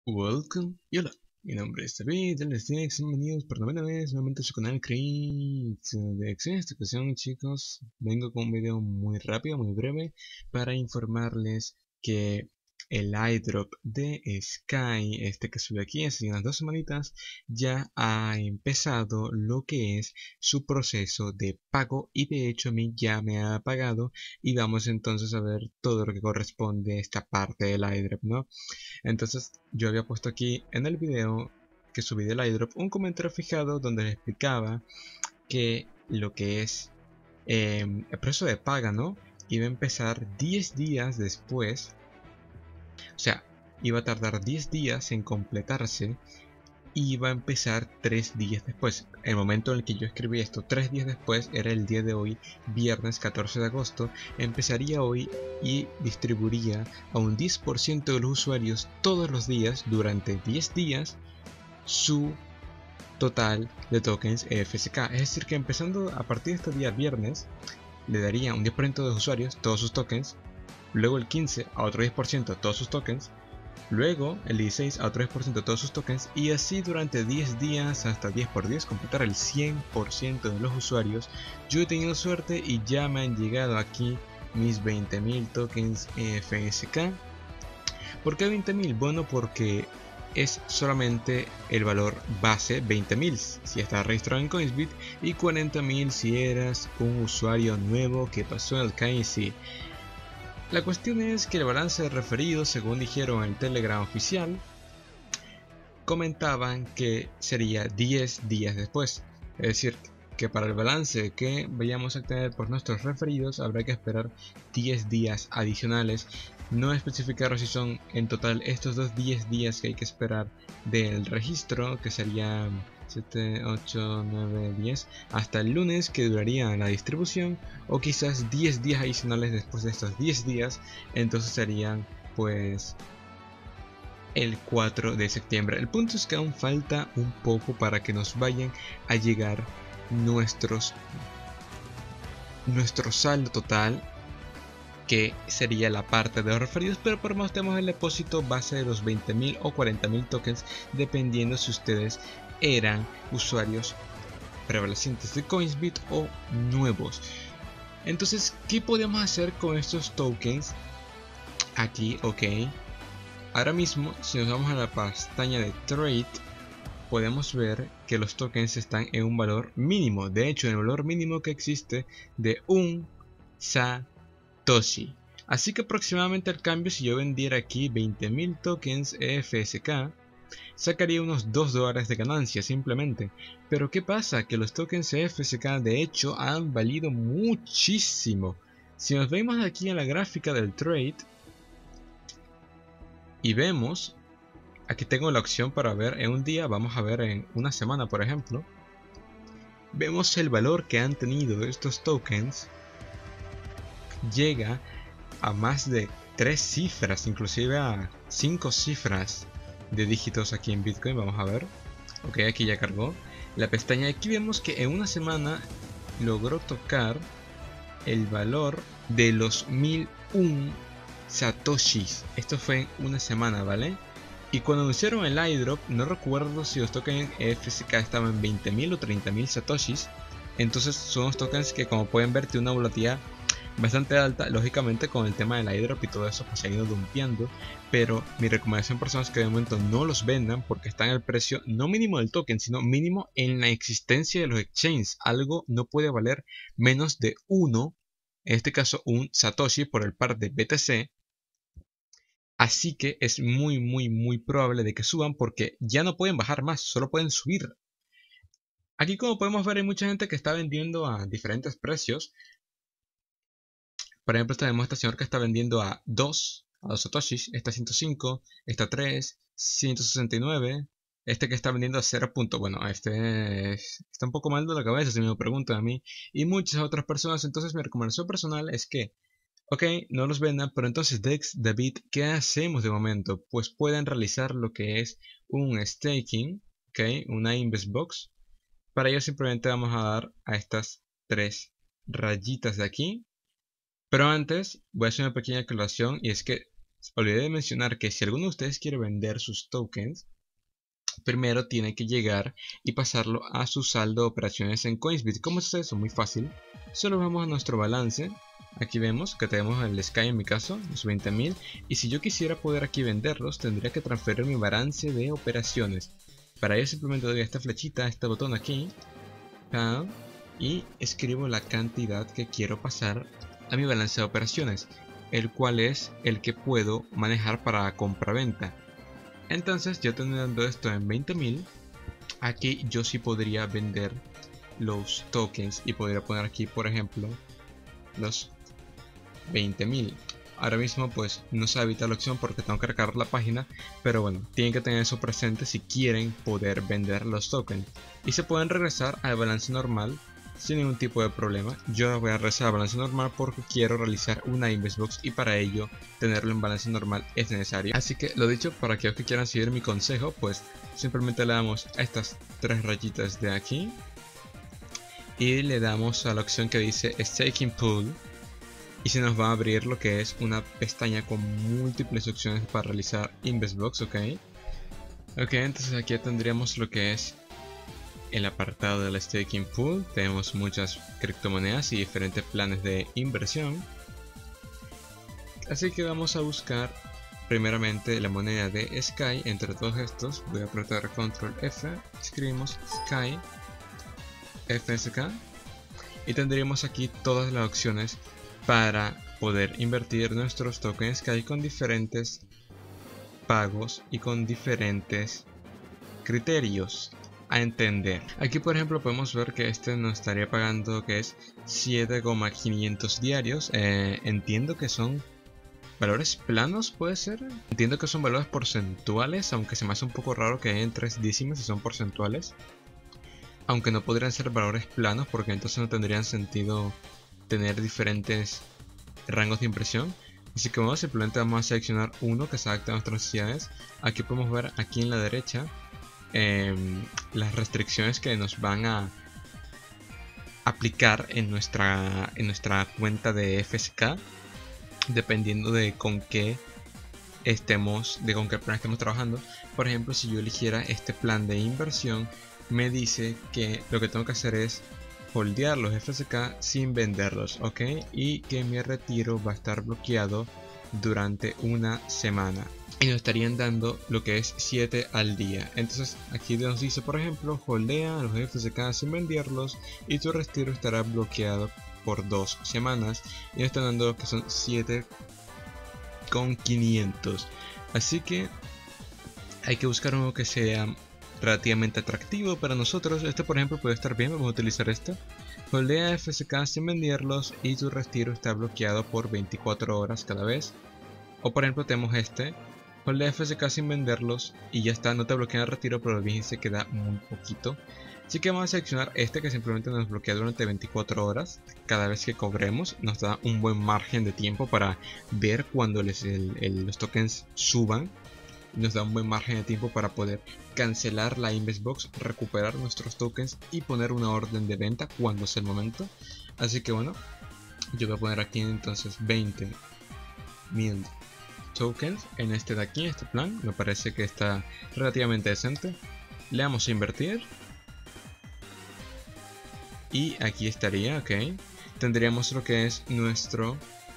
Welcome y hola, mi nombre es David del Destinax, bienvenidos por novena vez nuevamente a su canal Create de Acción. En esta ocasión, chicos, vengo con un video muy rápido, muy breve, para informarles que el iDrop de Sky, este que subí aquí hace unas 2 semanitas, ya ha empezado lo que es su proceso de pago y de hecho a mí ya me ha pagado y vamos entonces a ver todo lo que corresponde a esta parte del iDrop, ¿no? Entonces yo había puesto aquí en el video que subí del iDrop un comentario fijado donde les explicaba que lo que es el proceso de paga, ¿no? Iba a empezar 10 días después, o sea, iba a tardar 10 días en completarse y iba a empezar 3 días después. El momento en el que yo escribí esto, 3 días después, era el día de hoy, viernes 14 de agosto. Empezaría hoy y distribuiría a un 10% de los usuarios todos los días durante 10 días su total de tokens EFSK. Es decir, que empezando a partir de este día viernes, le daría un 10% de los usuarios todos sus tokens, luego el 15 a otro 10% todos sus tokens, luego el 16 a otro 10% de todos sus tokens y así durante 10 días hasta 10 por 10 completar el 100% de los usuarios. Yo he tenido suerte y ya me han llegado aquí mis 20.000 tokens EFSK. ¿Por qué 20.000? Bueno, porque es solamente el valor base, 20.000 si estás registrado en Coinsbit y 40.000 si eras un usuario nuevo que pasó el KYC. La cuestión es que el balance de referidos, según dijeron en el Telegram oficial, comentaban que sería 10 días después. Es decir, que para el balance que vayamos a tener por nuestros referidos habrá que esperar 10 días adicionales. No especificaron si son en total estos 10 días que hay que esperar del registro, que sería 7, 8, 9, 10, hasta el lunes que duraría la distribución, o quizás 10 días adicionales después de estos 10 días, entonces serían pues el 4 de septiembre. El punto es que aún falta un poco para que nos vayan a llegar nuestro saldo total, que sería la parte de los referidos, pero por más tenemos el depósito base de los 20.000 o 40.000 tokens, dependiendo si ustedes eran usuarios prevalecientes de Coinsbit o nuevos. Entonces, ¿qué podemos hacer con estos tokens? Aquí, ok. Ahora mismo, si nos vamos a la pestaña de Trade, podemos ver que los tokens están en un valor mínimo. De hecho, en el valor mínimo que existe de un Satoshi. Así que aproximadamente al cambio, si yo vendiera aquí 20.000 tokens EFSK, sacaría unos $2 de ganancia simplemente. Pero ¿qué pasa? Que los tokens EFSK de hecho han valido muchísimo. Si nos vemos aquí en la gráfica del trade y vemos, aquí tengo la opción para ver en un día, vamos a ver en una semana por ejemplo, vemos el valor que han tenido estos tokens, llega a más de 3 cifras, inclusive a 5 cifras de dígitos aquí en Bitcoin. Vamos a ver, ok, aquí ya cargó la pestaña. Aquí vemos que en una semana logró tocar el valor de los 1001 satoshis. Esto fue en una semana, ¿vale? Y cuando anunciaron el iDrop, no recuerdo si los tokens EFSK estaban en 20.000 o 30.000 satoshis. Entonces son los tokens que, como pueden ver, tienen una volatilidad bastante alta. Lógicamente con el tema del iDrop y todo eso pues se ha ido dumpeando, pero mi recomendación personal es que de momento no los vendan porque están al precio no mínimo del token, sino mínimo en la existencia de los exchanges. Algo no puede valer menos de uno, en este caso un satoshi por el par de BTC. Así que es muy probable de que suban porque ya no pueden bajar más, solo pueden subir. Aquí, como podemos ver, hay mucha gente que está vendiendo a diferentes precios. Por ejemplo, tenemos a este señor que está vendiendo a 2 satoshis, este a 105, este a 3, 169, este que está vendiendo a 0. Bueno, está un poco mal de la cabeza si me lo preguntan a mí, y muchas otras personas. Entonces mi recomendación personal es que, ok, no los vendan, pero entonces Dex, David, ¿qué hacemos de momento? Pues pueden realizar lo que es un staking, ok, una Investbox. Para ello simplemente vamos a dar a estas 3 rayitas de aquí. Pero antes voy a hacer una pequeña aclaración, y es que olvidé de mencionar que si alguno de ustedes quiere vender sus tokens, primero tiene que llegar y pasarlo a su saldo de operaciones en Coinsbit. ¿Cómo es eso? Muy fácil. Solo vamos a nuestro balance. Aquí vemos que tenemos el Sky en mi caso, los 20.000. Y si yo quisiera poder aquí venderlos, tendría que transferir mi balance de operaciones. Para ello simplemente doy a esta flechita, a este botón aquí. Y escribo la cantidad que quiero pasar a mi balance de operaciones, el cual es el que puedo manejar para compra-venta. Entonces, yo teniendo esto en 20.000, aquí yo sí podría vender los tokens y podría poner aquí, por ejemplo, los 20.000. Ahora mismo pues no se habilita la opción porque tengo que recargar la página, pero bueno, tienen que tener eso presente si quieren poder vender los tokens. Y se pueden regresar al balance normal sin ningún tipo de problema. Yo voy a regresar al balance normal porque quiero realizar una Investbox y para ello tenerlo en balance normal es necesario. Así que lo dicho, para aquellos que quieran seguir mi consejo, pues simplemente le damos a estas tres rayitas de aquí y le damos a la opción que dice Staking Pool. Y se nos va a abrir lo que es una pestaña con múltiples opciones para realizar Investbox, ok. Entonces aquí tendríamos lo que es el apartado del Staking Pool. Tenemos muchas criptomonedas y diferentes planes de inversión. Así que vamos a buscar primeramente la moneda de Sky. Entre todos estos voy a apretar Control F, escribimos Sky, FSK. Y tendríamos aquí todas las opciones para poder invertir nuestros tokens Sky con diferentes pagos y con diferentes criterios a entender. Aquí por ejemplo podemos ver que este nos estaría pagando que es 7,500 diarios. Entiendo que son valores planos, puede ser. Entiendo que son valores porcentuales, aunque se me hace un poco raro que hayan 3 décimas y son porcentuales. Aunque no podrían ser valores planos porque entonces no tendrían sentido tener diferentes rangos de impresión. Así que simplemente vamos a seleccionar uno que se adapte a nuestras necesidades. Aquí podemos ver aquí en la derecha las restricciones que nos van a aplicar en nuestra cuenta de FSK, dependiendo de con qué plan estemos trabajando. Por ejemplo, si yo eligiera este plan de inversión, me dice que lo que tengo que hacer es holdear los FSK sin venderlos, ok, y que mi retiro va a estar bloqueado durante una semana y nos estarían dando lo que es 7 al día. Entonces aquí nos dice, por ejemplo, holdea los FSK sin venderlos y tu retiro estará bloqueado por 2 semanas y nos están dando que son 7,500. Así que hay que buscar uno que sea relativamente atractivo para nosotros. Este por ejemplo puede estar bien, vamos a utilizar este. Holdea FSK sin venderlos y tu retiro está bloqueado por 24 horas cada vez. O por ejemplo tenemos este, holdea FSK sin venderlos y ya está, no te bloquea el retiro, pero fíjense que da muy poquito. Así que vamos a seleccionar este que simplemente nos bloquea durante 24 horas cada vez que cobremos. Nos da un buen margen de tiempo para ver cuando los tokens suban. Nos da un buen margen de tiempo para poder cancelar la Investbox, recuperar nuestros tokens y poner una orden de venta cuando sea el momento. Así que bueno, yo voy a poner aquí entonces 20.000 tokens en este de aquí, este plan. Me parece que está relativamente decente. Le damos a invertir y aquí estaría, ok. Tendríamos lo que es nuestro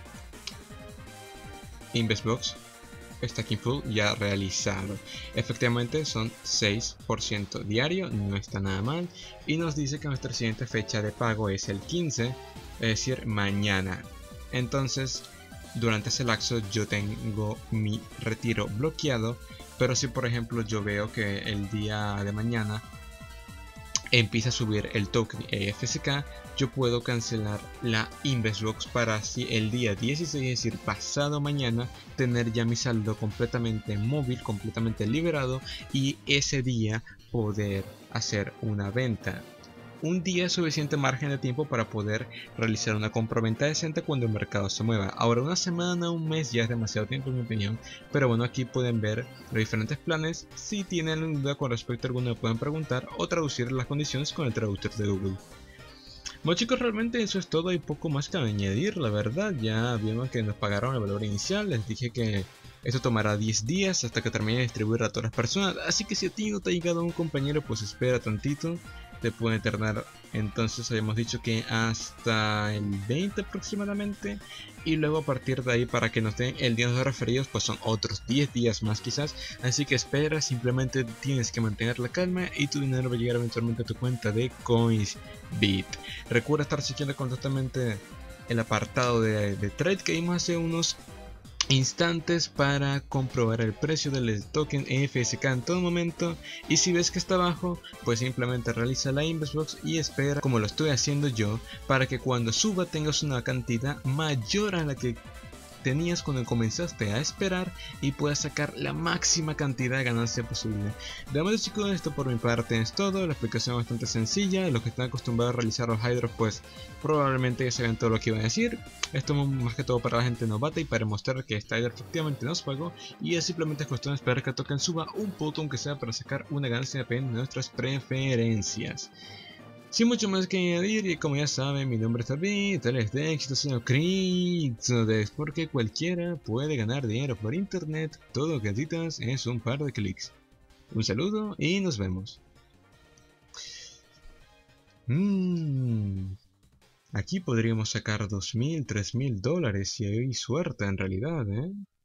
Investbox Staking Pool ya realizado. Efectivamente son 6% diario, no está nada mal. Y nos dice que nuestra siguiente fecha de pago es el 15, es decir, mañana. Entonces, durante ese lapso yo tengo mi retiro bloqueado. Pero si por ejemplo yo veo que el día de mañana empieza a subir el token FSK, yo puedo cancelar la Investbox para así el día 16, es decir, pasado mañana, tener ya mi saldo completamente móvil, completamente liberado y ese día poder hacer una venta. Un día es suficiente margen de tiempo para poder realizar una compra-venta decente cuando el mercado se mueva. Ahora una semana, un mes ya es demasiado tiempo en mi opinión. Pero bueno, aquí pueden ver los diferentes planes. Si tienen alguna duda con respecto a alguno me pueden preguntar o traducir las condiciones con el traductor de Google. Bueno chicos, realmente eso es todo, hay poco más que añadir, la verdad. Ya vimos que nos pagaron el valor inicial, les dije que Esto tomará 10 días hasta que termine de distribuir a todas las personas, así que si a ti no te ha llegado un compañero, pues espera tantito, te puede tardar. Entonces habíamos dicho que hasta el 20 aproximadamente, y luego a partir de ahí, para que nos den el día de los referidos, pues son otros 10 días más quizás, así que espera, simplemente tienes que mantener la calma y tu dinero va a llegar eventualmente a tu cuenta de Coinsbit. Recuerda estar chequeando constantemente el apartado de trade que vimos hace unos instantes para comprobar el precio del token FSK en todo momento, y si ves que está bajo, pues simplemente realiza la inverse box y espera, como lo estoy haciendo yo, para que cuando suba tengas una cantidad mayor a la que tenías cuando comenzaste a esperar y puedas sacar la máxima cantidad de ganancia posible. De momento, chicos, esto por mi parte es todo. La explicación es bastante sencilla. Los que están acostumbrados a realizar los hydros, pues probablemente ya saben todo lo que iba a decir. Esto más que todo para la gente novata y para mostrar que este hydro efectivamente nos pagó, y es simplemente cuestión de esperar que el token suba un poco, aunque sea, para sacar una ganancia dependiendo de nuestras preferencias. Sin mucho más que añadir, y como ya saben, mi nombre es David, tal es de éxito, señor Criptodex, porque cualquiera puede ganar dinero por internet. Todo lo que necesitas es un par de clics. Un saludo y nos vemos. Aquí podríamos sacar $2000, $3000 si hay suerte en realidad,